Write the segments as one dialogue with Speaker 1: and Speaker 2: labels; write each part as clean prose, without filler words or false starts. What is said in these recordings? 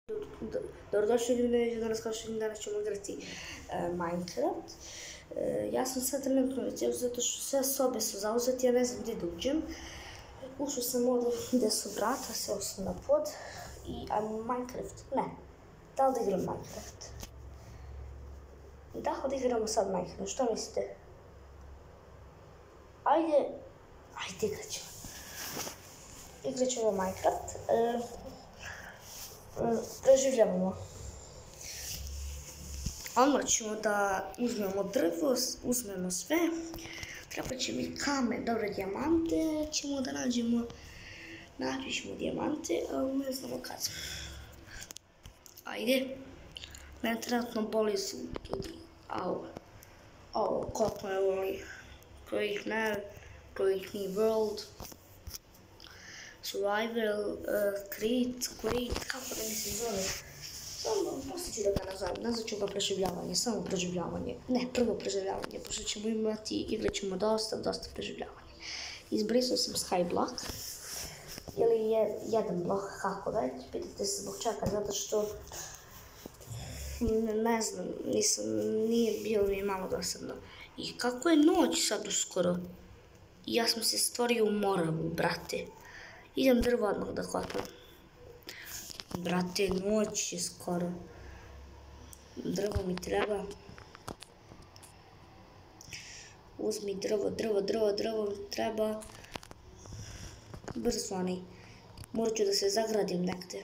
Speaker 1: Dobrodošli ljudi, danas ćemo igrati Minecraft. Ja sam sad trenutno na cijelu zato što sve sobe su zauzeti, ja ne znam gdje da uđem. Ušao sam ovdje gdje su vrata, seo sam na pod i Minecraft, ne. Da li da igram Minecraft? Da li igramo sad Minecraft, što mislite? Ajde igrat ćemo. Igrat ćemo Minecraft. Preživljavamo. Odmah ćemo da uzmemo drvo, uzmemo sve. Treba će mi kamen, dobre dijamante, ćemo da nađemo. Naći ćemo dijamante, ali ne znamo kad. Ajde. Mene trenutno boli zub, ljudi. Au, koliko me voli. Create me world. Survival, create, kako da mi se zove? Samo, poslije ću da ga nazovem, nazvat ću ga preživljavanje, samo preživljavanje. Ne, prvo preživljavanje, pošto ćemo imati, igrat ćemo dosta preživljavanja. Izbrisao sam skyblock, ili jedan blok, kako već, pitajte se zbog čega, zato što, ne znam, nije bilo mi malo dosadno. I kako je noć sad uskoro? Ja sam se stvorio u Moravu, brate. Idem drvo odmah da kopam. Brate, noć je skoro. Drvo mi treba. Uzmi drvo mi treba. Brzo onaj. Morat ću da se zagradim negde.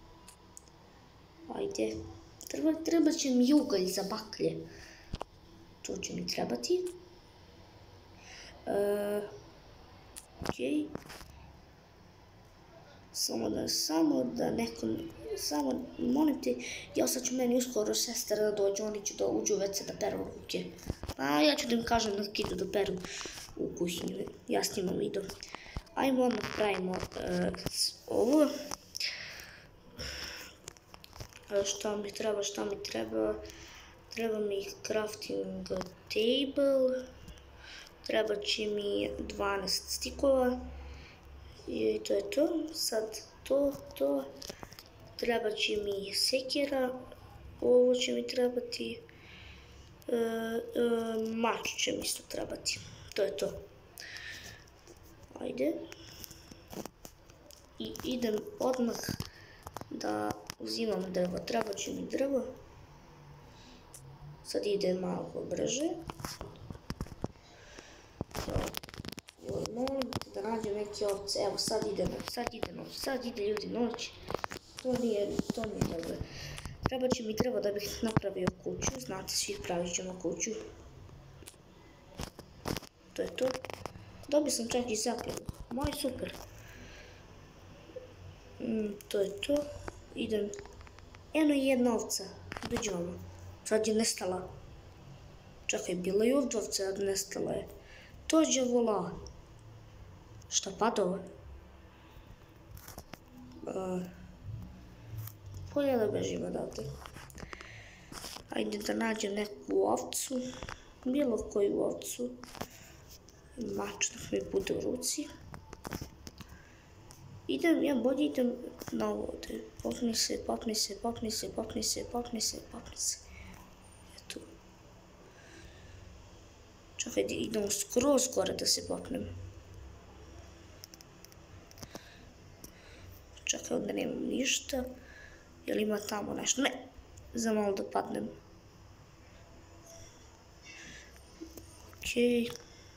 Speaker 1: Ajde. Treba će mi ugalj za baklje. To će mi trebati. Okej. Samo molim te, ja sad ću meni uskoro sestra da dođe, oni će da uđu već se da peru ruke. Pa ja ću da im kažem da idu da peru u kuhinju, ja snimam video. Ajmo odmah pravimo ovo. Šta mi treba? Treba mi crafting table. Treba će mi 12 stikova. I to je to, sad to, treba će mi sekira, ovo će mi trebati, mač će mi isto trebati, to je to. Ajde. I idem odmah da uzimam drvo, treba će mi drvo, sad ide malo brže. Molim da nađem neke ovce, evo sad ide noć, sad ide ljudi noć, to nije dobro. Treba će mi drvo da bih napravio kuću, znate svi pravit ćemo kuću. To je to. Dobio sam čak i zapljenu, moj super. To je to, idem. Eno je jedna ovca, dođemo, sad je nestala. Čakaj, bila je ovdje ovca, a nestala je. Tođe vola. Šta padova? Bolje da bežimo odavde. Ajde da nađem neku ovcu. Bilo koju ovcu. Mač da mi bude u ruci. Bolje idem na ovo ovde. Popni se. Eto. Čekaj, idemo skroz gore da se popnem. Čekaj, ovdje nemam ništa. Jel ima tamo nešto? Ne! Za malo da padnem. Okej.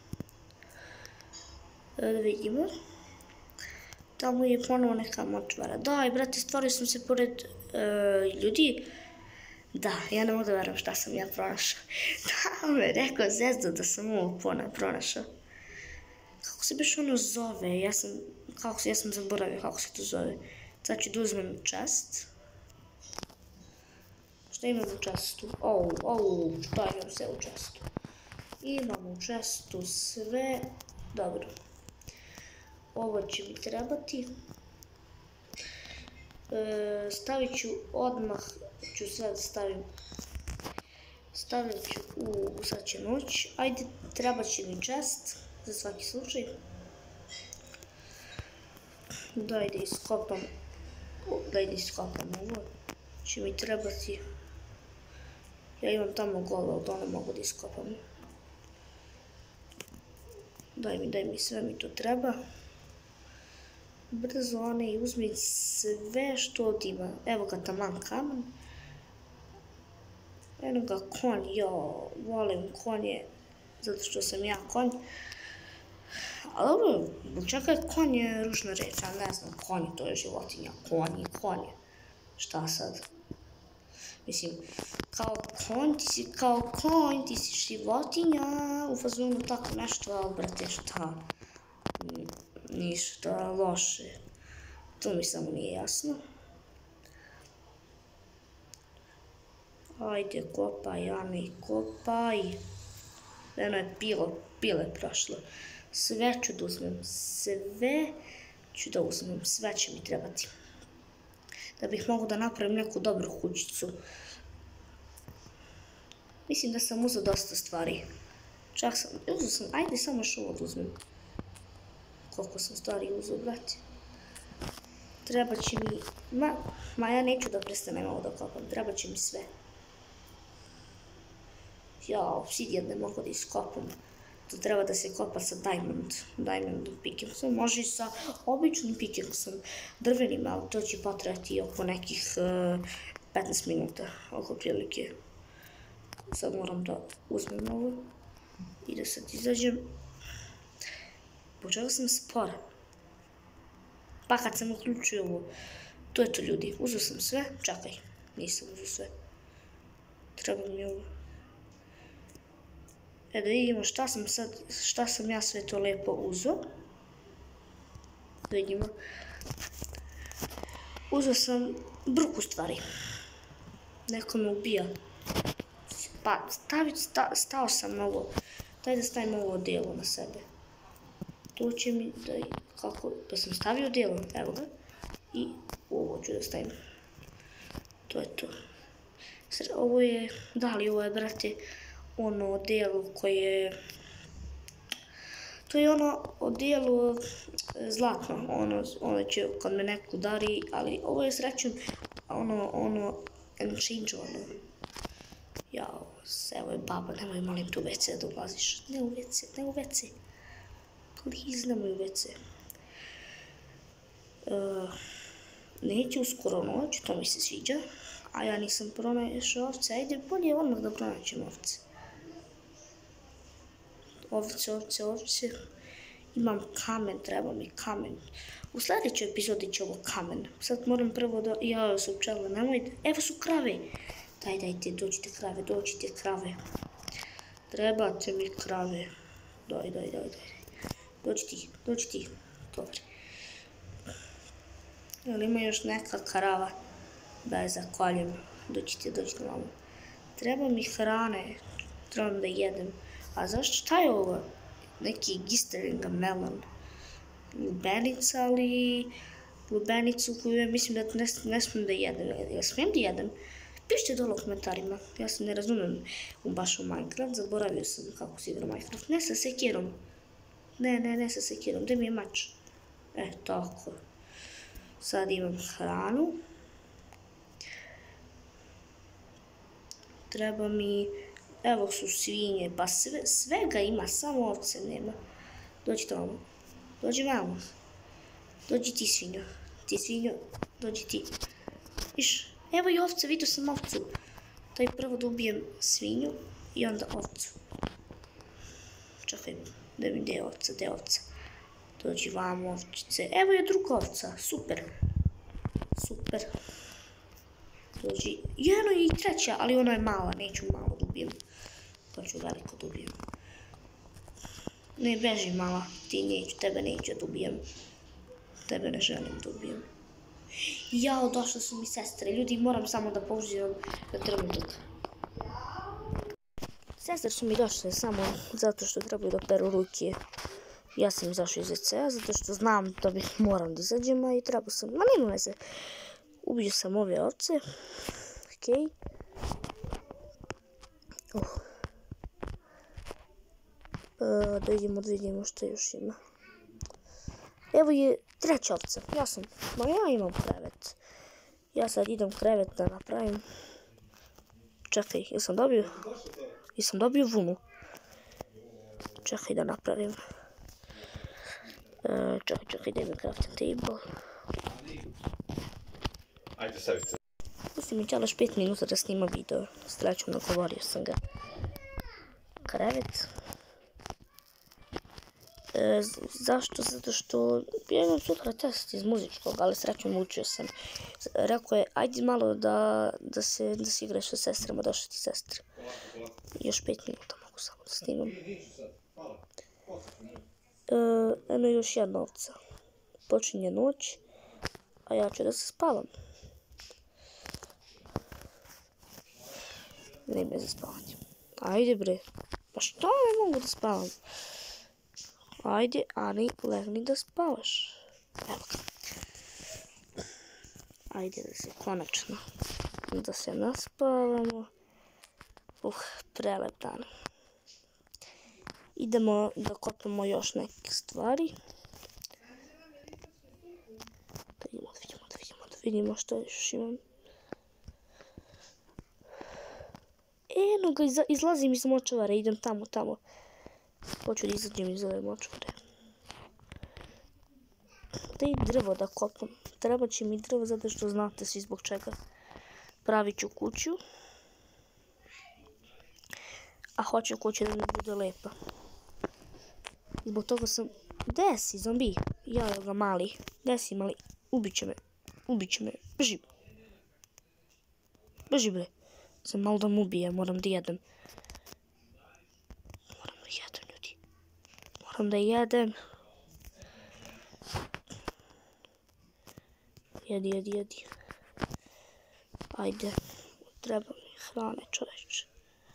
Speaker 1: Da vidimo. Tamo je ponovo neka močvara. Daj, brate, stvorio sam se pored ljudi. Da, ja ne mogu da verujem šta sam ja pronašao. Da, me rekao Zezdo da sam ovo pronašao. Kako se baš ono zove? Ja sam zaboravio kako se to zove. Sad ću da uzmem chest. Šta imam u chestu? Šta imam sve u chestu? Imam u chestu sve. Dobro. Ovo će mi trebati. Stavit ću odmah, stavit ću sad će noć. Ajde, treba će mi chest za svaki slučaj. Daj da iskopam ovo. će mi trebati. Ja imam tamo golo, ali to ne mogu da iskopam. Daj mi, sve mi to treba. Brzo one i uzmi sve što ovdje ima. Evo ga taman kamen. Eno ga konj, volim konje, zato što sam ja konj. Ali dobro, čekaj, konj je ružna reč, ja ne znam, konj to je životinja, konj. Šta sad? Mislim, kao konj, ti si životinja, u fazonu tako nešto, ali brate, šta? Ništa loše. To mi samo nije jasno. Ajde, kopaj, Ani, kopaj. Eno je pile prošlo. Sve ću da uzmem, sve će mi trebati. Da bih mogao da napravim neku dobru kućicu. Mislim da sam uzeo dosta stvari. Uzeo sam, ajde samo još ovo da uzmem. Koliko sam stvari uzeo, brate. Treba će mi, ja neću da prestanem ovo da kopam, treba će mi sve. Ja, obsidijan ne mogu da iskopam. To treba da se kopa sa diamond pickaxom, može i sa običnim pickaxom, drvenim, ali to će potrebati oko nekih 15 minuta, oko prilike. Sad moram da uzmem ovo i da sad izađem. Po čega sam spora? Pa kad sam uključio ovo, to je to ljudi, uzeo sam sve, čekaj, nisam uzeo sve. Treba mi ovo. Da vidimo šta sam ja sve to lepo uzeo. Da vidimo. Uzeo sam bruku stvari. Neko me ubija. Pa, stao sam na ovo. Daj da stavim ovo odijelo na sebe. To će mi, da sam stavio odijelo, evo ga. I ovo ću da stavim. To je to. Ovo je, ovo je, brate, ono odijelo koje, to je ono odijelo zlatno, ono će kad me neko udari, ali ovo je srećom ono enchangeovano. Jao, evo je baba, nemoj molim tu WC da ulaziš, ne u WC, please nemoj u WC. Neće uskoro noć, to mi se sviđa, a ja nisam pronašao ovce, ajde bolje odmah da pronaćem ovce. Ovce. Imam kamen, treba mi kamen. U sljedećoj epizodi će ovo kamen. Sad moram prvo da... Jao, su pčele, nemojte. Evo su krave. Dajte, dođite krave. Trebate mi krave. Daj. Dođi ti. Dobre. Ali ima još neka krava da je zakoljem. Dođite vamo. Treba mi hrane. Trebam da jedem. A zašto, šta je ovo? Neki gisteringa melon. Lubenica, ali lubenicu koju ja mislim da ne smijem da jedem. Ja smijem da jedem? Pišite dole u komentarima. Ja se ne razumem baš u Minecraft. Zaboravio sam kako se igra Minecraft. Ne sa sekirom. Ne sa sekirom. Gde mi je mač? Tako. Sad imam hranu. Treba mi... Evo su svinje, pa svega ima, samo ovce nema. Dođi tamo. Dođi vamo. Dođi ti svinjo. Dođi ti. Viš, evo i ovce, vidio sam ovcu. Daj prvo da ubijem svinju i onda ovcu. Čekaj, da mi gdje je ovca. Dođi vamo ovčice. Evo je druga ovca, super. Dođi, jedno i treća, ali ona je mala, neću malo da ubijem. To ću veliko da ubijem. Ne beži mala, tebe neću da ubijem. Tebe ne želim da ubijem. Jao, došle su mi sestre. Ljudi, moram samo da pauziram na trenutak. Sestre su mi došle samo zato što trebaju da peru ruke. Ja sam izašao iz WC-a zato što znam da moram da izađem, a i trebao sam. Ma nema veze. Ubio sam ove ovce. Okej. Da vidimo što još ima. Evo je treća ovca. Ja imam krevet. Ja sad idem krevet da napravim. Čekaj, jesam dobio? Jesam dobio vunu? Čekaj da napravim. Čekaj da imam crafting table.
Speaker 2: Ajde sebi se.
Speaker 1: Pusti mi čalaš 5 minuta da snimam video. Srećom nagovorio sam ga. Krevet. Zašto? Zato što ja imam sutra test iz muzičkog, ali srećom učio sam. Rekao je, ajde malo da se igraš sa sestrama, došli ti sestre. Još 5 minuta mogu samo da snimam. Eno još jedna ovca. Počinje noć, a ja ću da se spavam. Vreme za spavanje. Ajde bre. Pa što ne mogu da spavam? Ajde, Ani, legni da spavaš. Evo ga. Ajde da se konačno da se naspavamo. Prelep dan. Idemo da kopamo još neke stvari. Da vidimo što još imam. Eno ga, izlazim iz močvare, idem tamo. Hoću da izađem iz ove močvare. Da i drvo da kopam. Treba će mi drvo zato što znate svi zbog čega. Pravit ću kuću. A hoću kuću da mi bude lepa. Zbog toga sam... Gde si, zombi? Jao ga mali. Gde si, mali? Ubit će me. Beži bre. Sam malo da mu ubije, moram da jedem. Ljudi. Moram da jedem. Jedi. Ajde. Treba mi hrane, čoveče.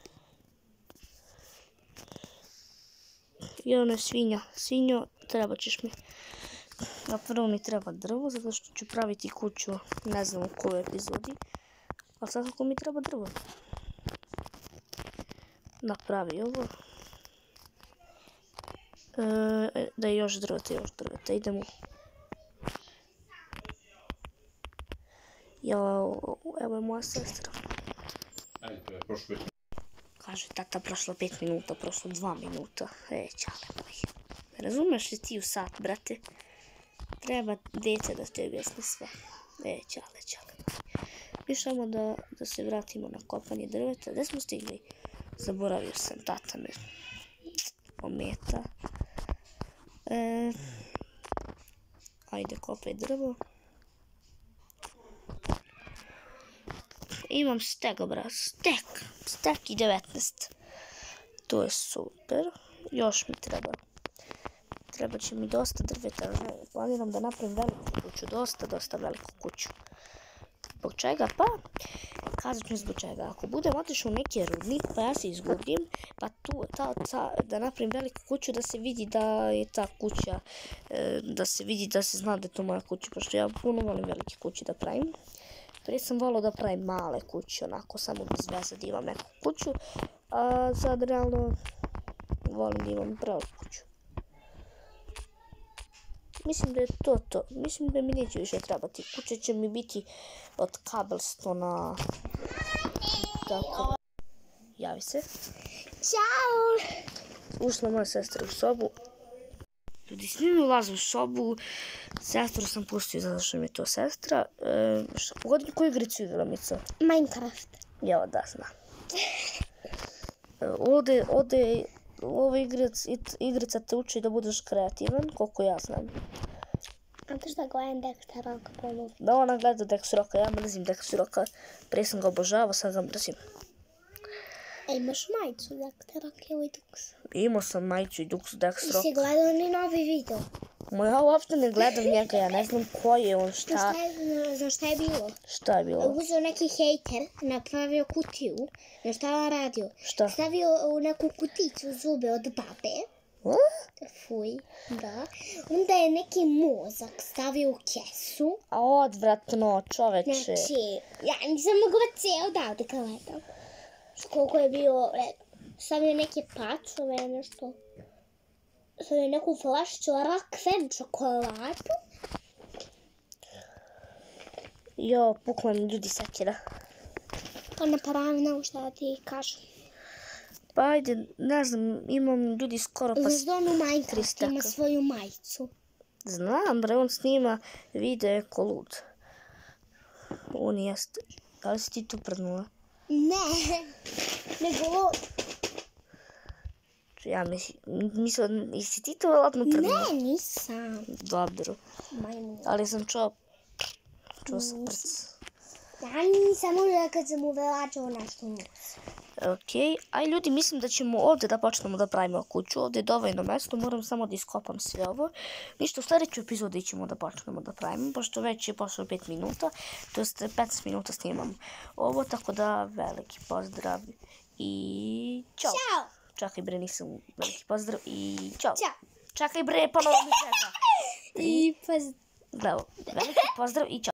Speaker 1: I ono je svinja. Svinjo, treba ćeš mi. A prvo mi treba drvo, zato što ću praviti kuću, ne znam u kojoj epizodi. Ali svakako mi treba drvo. Napravi ovo. Da je još drveta. Idemo. Evo je moja sestra.
Speaker 2: Ajde, prošlo 5 minuta.
Speaker 1: Kaže tata, prošlo 5 minuta, prošlo 2 minuta. Čale moj. Ne razumeš li ti u sat, brate? Treba djeca da te objasni sve. Čale. Još samo da se vratimo na kopanje drveta. Gde smo stigli? Zaboravio sam, tata me ometa. Ajde, kopaj drvo. Imam stek, bra. Stek i 19. To je super. Još mi treba. Treba će mi dosta drveta. Planiram da napravim veliku kuću. Dosta veliku kuću. Zbog čega? Pa, kazat ću zbog čega. Ako budem otišao u neki rudnik, pa ja se izgubim, pa tu, da napravim veliku kuću, da se vidi da je ta kuća, da se zna da je to moja kuća, pošto ja puno volim velike kuće da pravim. Prije sam volao da pravim male kuće, onako, samo bez veze da imam neku kuću, a sad realno volim da imam pravu kuću. Mislim da je to. Mislim da mi neće više trebati. Kuća će mi biti od kabelstona. Tako. Javi se.
Speaker 3: Ćao!
Speaker 1: Ušla moja sestra u sobu. Ljudi, svi mi ulaze u sobu. Sestru sam pustio zato što mi je to sestra. Pogodi koju igricu igra Mica?
Speaker 3: Minecraft.
Speaker 1: Ja, da, znam. Ovdje ova igrica te uči da budeš kreativan, koliko ja znam.
Speaker 3: A to što gledam Dexter Roka ponovno?
Speaker 1: Da, ona gleda Dexter Roka, ja mrzim Dexter Roka. Prije sam ga obožavao, sad ga mrzim.
Speaker 3: Imaš majicu Dexter Roka ili Dux?
Speaker 1: Imao sam majicu i Dux Dexter Roka.
Speaker 3: Jesi gledao ni novi video?
Speaker 1: Ja uopšte ne gledam njega, ja ne znam ko je on, šta.
Speaker 3: Znaš šta je bilo?
Speaker 1: Šta je bilo?
Speaker 3: Uzeo neki hejter, napravio kutiju, znaš šta je radio?
Speaker 1: Šta?
Speaker 3: Stavio u neku kuticu zube od babe. Fuj, da. Onda je neki mozak stavio u kesu.
Speaker 1: A odvratno, čoveče.
Speaker 3: Znači, ja nisam mogla cijel odavde gledam. Koliko je bilo, stavio neke pačove, nešto. Stavio neku flašiću rakven čokoladu.
Speaker 1: Jo, pukla mi ljudi sekira.
Speaker 3: Pa napravim šta da ti kažem.
Speaker 1: Pa ajde, ne znam, imam ljudi skoro pa...
Speaker 3: Znaš da on u Minecraft
Speaker 1: 300.
Speaker 3: ima svoju majicu.
Speaker 1: Znam, bre, on snima video ko lud. On jeste. Da li si ti tu prdnula?
Speaker 3: Ne, nego...
Speaker 1: Ja mislim, jesi ti to verovatno prdnula?
Speaker 3: Ne, nisam.
Speaker 1: Dobro,
Speaker 3: Majmun.
Speaker 1: ali sam čuo sam prc.
Speaker 3: Ja nisam možda kad sam uvelačao nešto nos.
Speaker 1: Ok, aj ljudi, mislim da ćemo ovdje da počnemo da pravimo kuću. Ovdje je dovoljno mesto, moram samo da iskopam sve ovo. Ništa, u sljedeću epizodi ćemo da počnemo da pravimo, pošto već je pošlo 5 minuta, to jest 15 minuta snimam ovo, tako da veliki pozdrav i čao.
Speaker 3: Ćao!
Speaker 1: Čakaj bre, nisam veliki pozdrav i čao.
Speaker 3: Ćao!
Speaker 1: Čakaj bre, ponovo mi zeza.
Speaker 3: I pa...
Speaker 1: Gledaj, veliki pozdrav i čao.